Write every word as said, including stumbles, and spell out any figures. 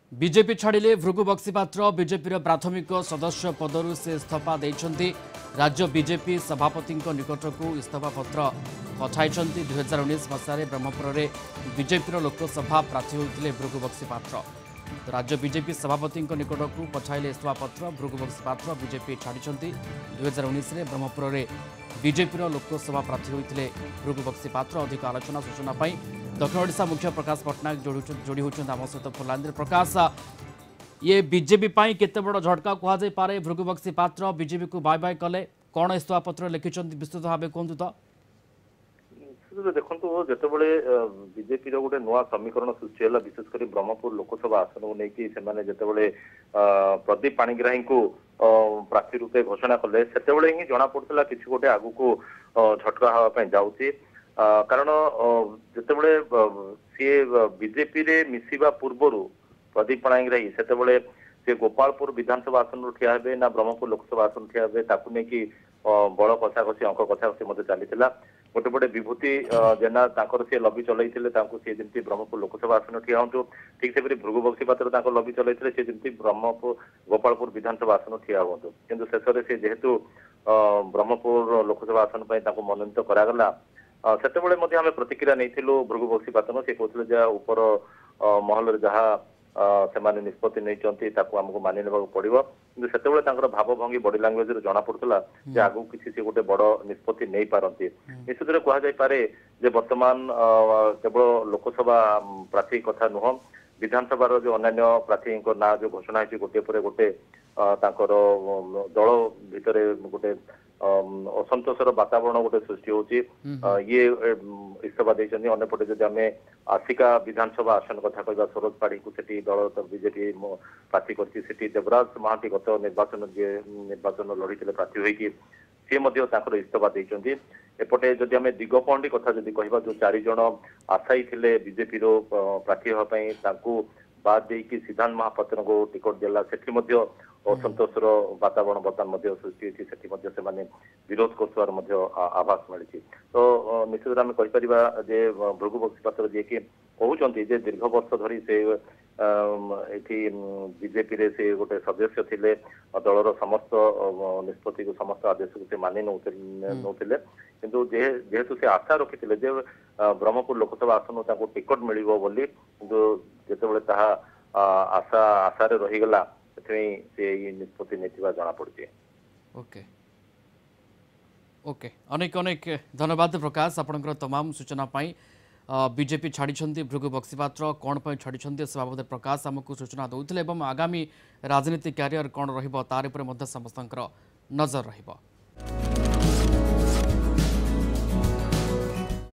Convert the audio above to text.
BJP छाड़िले Bhrigu Baxipatra BJP प्राथमिक सदस्य पदरु से इस्तीफा देइछन्ति। राज्य बीजेपी सभापति निकट को इस्तीफा पत्र पठाई दुई हजार उन्नीस मसीह ब्रह्मपुर में बीजेपी लोकसभा प्रार्थी होते भृगु बक्सीपात्र। राज्य बीजेपी सभापति निकट को पठाइले इस्तीफा पत्र। भृगु बक्सीपात्र बीजेपी छाड़ी दुई हजार उन्नीस ब्रह्मपुर में बीजेपी लोकसभा प्रार्थी होते भृगु बक्सीपात्र। अधिक आलोचना सूचना दक्षिण ओडिशा मुख्य प्रकाश पट्टनायक जोड़ी होती आम सहित फुलांदी। प्रकाश, ये बीजेपी केते बड़ झटका कहुई पारे? भृगु बक्सीपात्र बीजेपी को बाय बाय कले, कौन इस्तीफा पत्र लिखिं विस्तृत भाव कहतु तो? देखो जो बीजेपी गोटे नुआ समीकरण सृष्टि है, विशेषकर ब्रह्मपुर लोकसभा आसन को लेकिन से प्रदीप पाणिग्राही को प्रार्थी रूपे घोषणा कले से ही जना पड़ा कि गोटे आगु को झटका हाँवाई जाऊँगी। कारण जितेबले सी बीजेपी रे मिसिबा पूर्वर प्रदीप पाणिग्राही से सी गोपालपुर विधानसभा आसन ठिया हे ना ब्रह्मपुर लोकसभा आसन ठिया हे ताकू नहीं बड़ कषाकषि अंक कषाकषि चली गोटे पटे विभूति जेना सी लबी चलते सी जमी ब्रह्मपुर लोकसभा आसन ठिया हूँ, ठीक से भृगु बक्सीपात्र लबी चलते सी जमी ब्रह्मपुर गोपालपुर विधानसभा आसन ठिया हूँ, किंतु शेष में सी जेहेतु ब्रह्मपुर लोकसभा आसन मनोनीत करागला से आम प्रतिक्रिया नहीं भृगु बक्सीपात्र से कहते जहाँ उपर महल जहाँ से निष्पत्ति नहीं आमको मानि ना पड़ो, कि से भावभंगी बॉडी लैंग्वेज जना पड़ा जे आगू किसी से गोटे बड़ निष्पत्ति नहीं पारती। निश्चित कहुपे जे वर्तमान केवल लोकसभा प्रार्थी कथा नुह, विधानसभा जो अन्य प्रार्थी ना जो घोषणा है गोटे पर गोटे दल भितर गोटे असंतोषर वातावरण गोटे सृष्टि होची। ये इस्तीफा देइछन्ती। अन्यपटे जदि आम आसिका विधानसभा आसन कथा कहवा सरोज पाड़ी को सेठी दल बीजेपी प्रार्थी करती देवराज महांती गत निर्वाचन जे निर्वाचन लड़ी प्रार्थी होगी सी इस्तीफा देइछन्ती। एपटे जदि आम दिगपहंडी कथा जदि कहवा जो चार जन आशायी थे बीजेपी प्रार्थी होगापी बाद देकी सिद्धांत महापात्र को टिकट देला से असंतोषर वातावरण बर्तमान सृष्टि होती से विरोध कर आभास मिली। तो निश्चित आम कहीपर जे भृगु बक्सीपात्र जी की कहते जे दीर्घ वर्ष धरी से ये बीजेपी रे से गोटे सदस्य थे दलर समस्त निष्पत्ति को समस्त आदेश को से मानि नौले, किंतु जेहेतु से आशा रखी जे ब्रह्मपुर लोकसभा आसन टिकट मिल बोली, किंतु जिते आशा आशार रहीगला से निष्पत्ति नहीं जना पड़ी। ओके ओके अनेक अनेक धन्यवाद प्रकाश आपंकर तमाम सूचना पाई। बीजेपी छाड़ी भृगु बक्सीपात्र कौन पर छाड़ी से बाबद प्रकाश आमको सूचना दौते आगामी राजनीति क्यारियर कौन रही तार समस्त नजर रही।